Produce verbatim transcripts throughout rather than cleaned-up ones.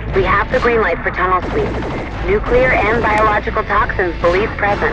We have the green light for tunnel sweep. Nuclear and biological toxins believed present.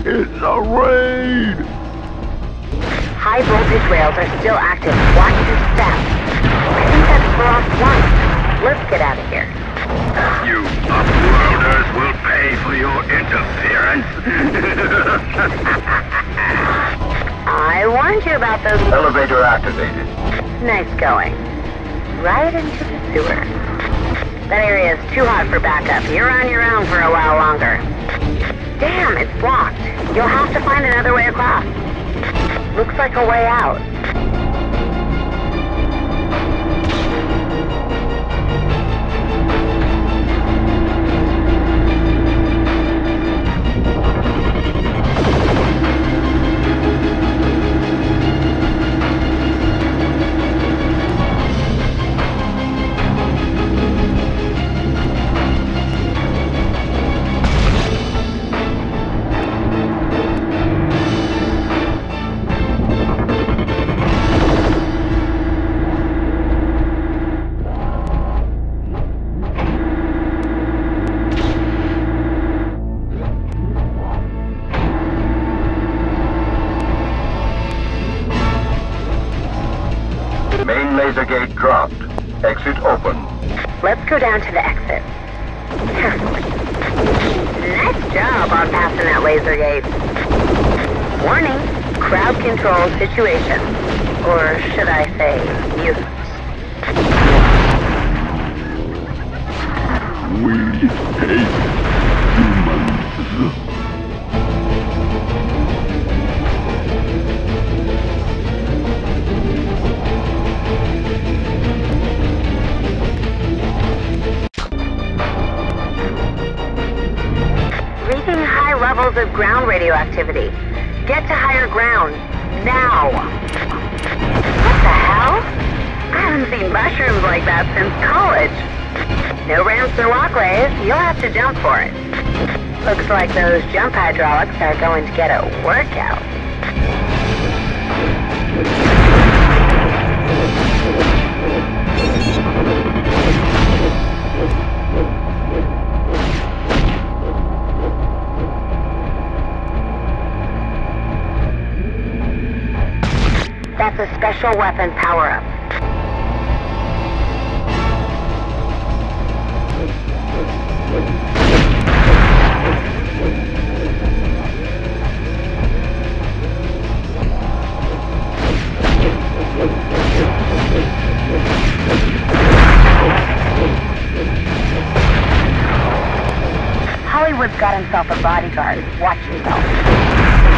It's a raid! High voltage rails are still active. Watch your step. I think that's the last one. Let's get out of here. You uploaders will pay for your interference. I warned you about those... Elevator activated. Nice going. Right into the sewer. That area is too hot for backup. You're on your own for a while longer. Damn, it's blocked. You'll have to find another way across. Looks like a way out. Main laser gate dropped. Exit open. Let's go down to the exit. Carefully. Nice job on passing that laser gate. Warning, crowd control situation. Or should I say, mutants. We hate humans. Levels of ground radioactivity. Get to higher ground. Now. What the hell? I haven't seen mushrooms like that since college. No ramps or walkways. You'll have to jump for it. Looks like those jump hydraulics are going to get a workout. That's a special weapon power-up. Hollywood's got himself a bodyguard. Watch yourself.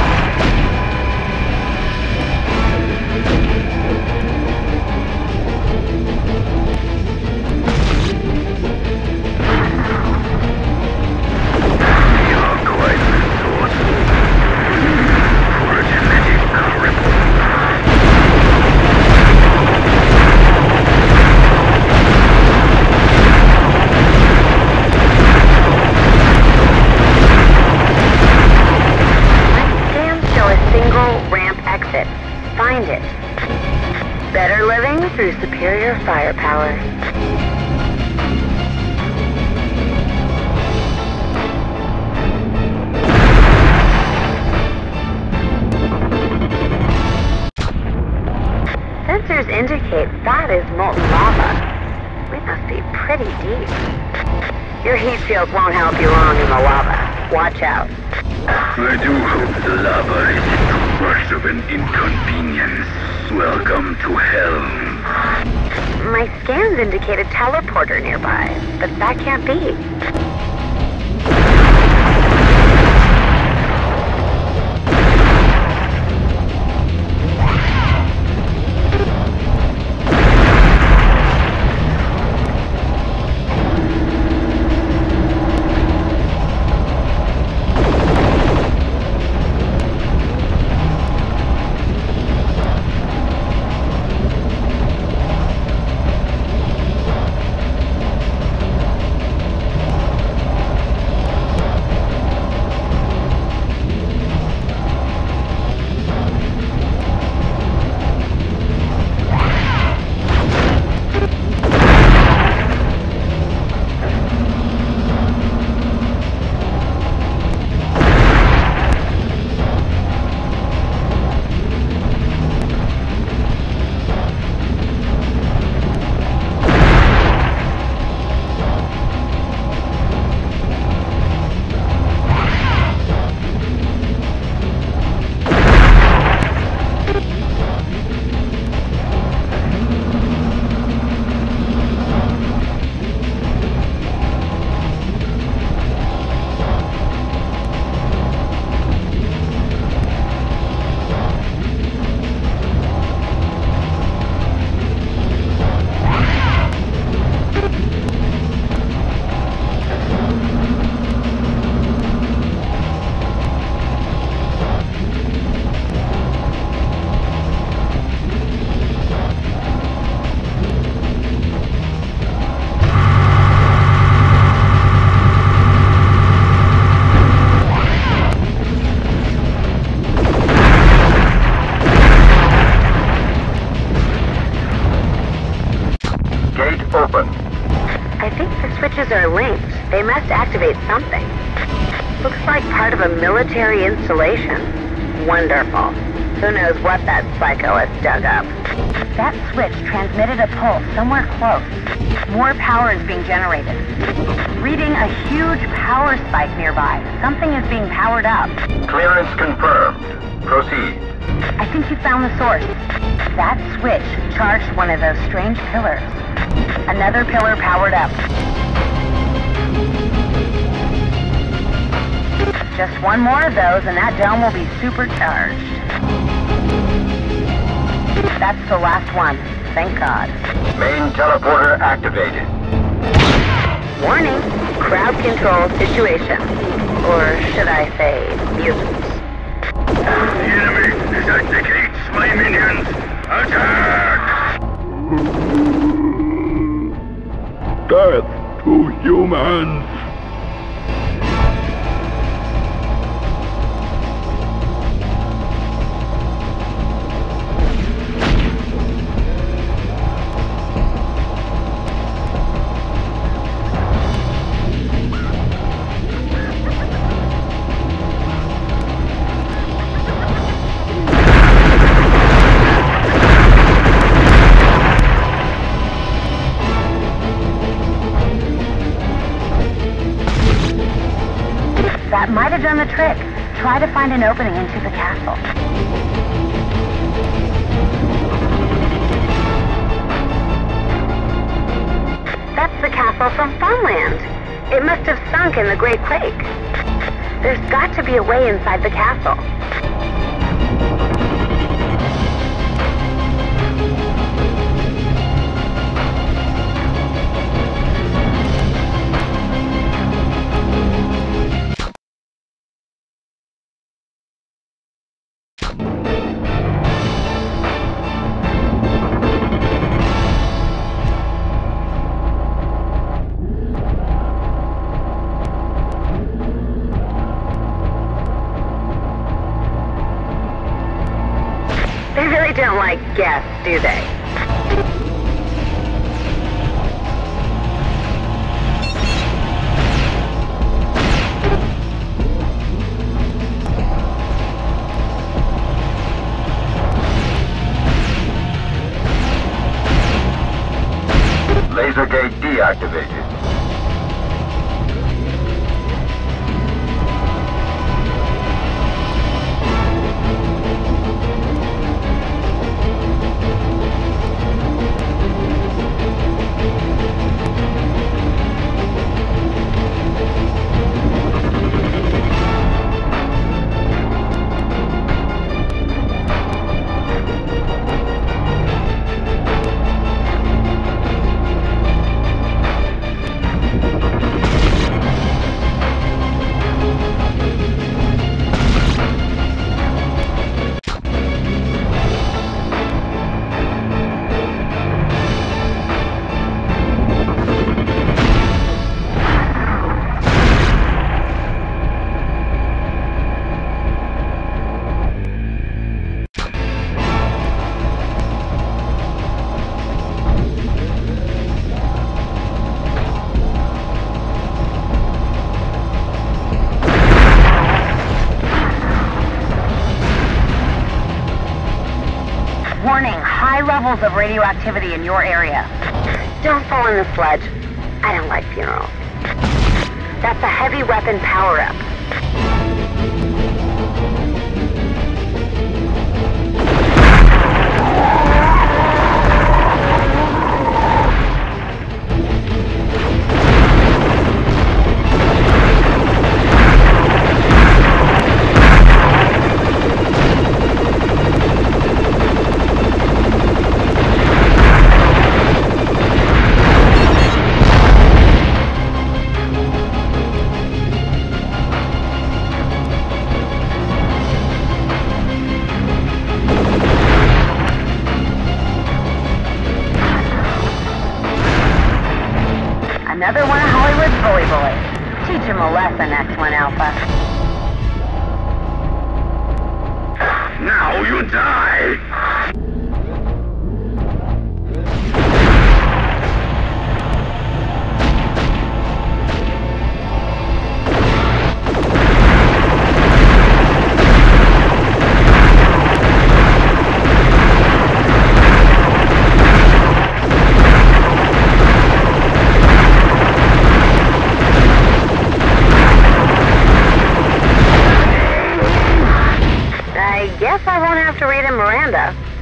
Find it. Better living through superior firepower. Sensors indicate that is molten lava. We must be pretty deep. Your heat shield won't help you long in the lava. Watch out. I do hope the lava isn't too much of an inconvenience. Welcome to hell. My scans indicate a teleporter nearby, but that can't be. activate something. Looks like part of a military installation. Wonderful. Who knows what that psycho has dug up. That switch transmitted a pulse somewhere close. More power is being generated. Reading a huge power spike nearby. Something is being powered up. Clearance confirmed. Proceed. I think you found the source. That switch charged one of those strange pillars. Another pillar powered up. Just one more of those and that dome will be supercharged. That's the last one. Thank God. Main teleporter activated. Warning. Crowd control situation. Or should I say, mutants. The enemy is at the gates, my minions! Attack! Death to humans! That might have done the trick. Try to find an opening into the castle. That's the castle from Funland. It must have sunk in the Great Quake. There's got to be a way inside the castle. They really don't like guests, do they? Laser gate deactivated. Warning, high levels of radioactivity in your area. Don't fall in the sludge. I don't like funerals. That's a heavy weapon power-up. Another one of Hollywood's bully boys. Teach him a lesson, X one Alpha. Now you die! have to read in Miranda.